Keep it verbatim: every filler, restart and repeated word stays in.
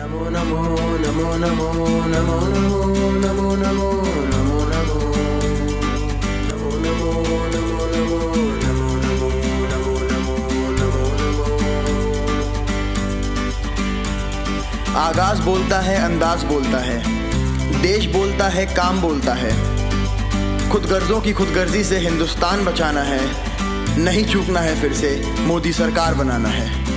नमो नमो नमो नमो नमो नमो नमो नमो नमो नमो नमो नमो नमो नमो नमो नमो नमो नमो नमो। आगाज बोलता है, अंदाज बोलता है, देश बोलता है, काम बोलता है। खुदगर्जों की खुदगर्जी से हिंदुस्तान बचाना है, नहीं चूकना है, फिर से मोदी सरकार बनाना है।